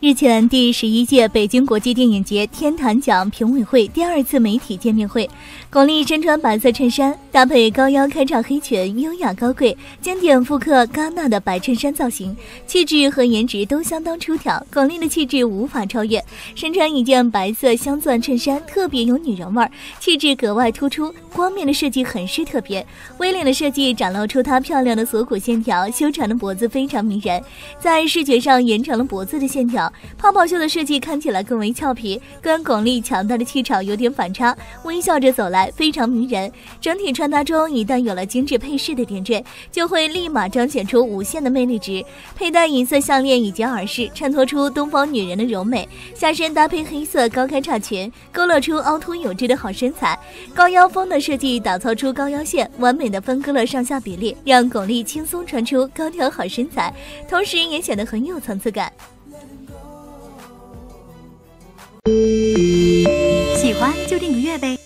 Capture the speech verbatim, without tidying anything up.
日前，第十一届北京国际电影节天坛奖评委会第二次媒体见面会，巩俐身穿白色衬衫，搭配高腰开叉黑裙，优雅高贵，经典复刻戛纳的白衬衫造型，气质和颜值都相当出挑。巩俐的气质无法超越，身穿一件白色镶钻衬衫，特别有女人味，气质格外突出。光面的设计很是特别，微脸的设计展露出她漂亮的锁骨线条，修长的脖子非常迷人，在视觉上延长了脖子的线条。泡泡袖的设计看起来更为俏皮，跟巩俐强大的气场有点反差，微笑着走来非常迷人。整体穿搭中一旦有了精致配饰的点缀，就会立马彰显出无限的魅力值。佩戴银色项链以及耳饰，衬托出东方女人的柔美，下身搭配黑色高开叉裙，勾勒出凹凸有致的好身材。高腰风的设计打造出高腰线，完美的分割了上下比例，让巩俐轻松传出高挑好身材，同时也显得很有层次感。 喜欢就订个阅呗。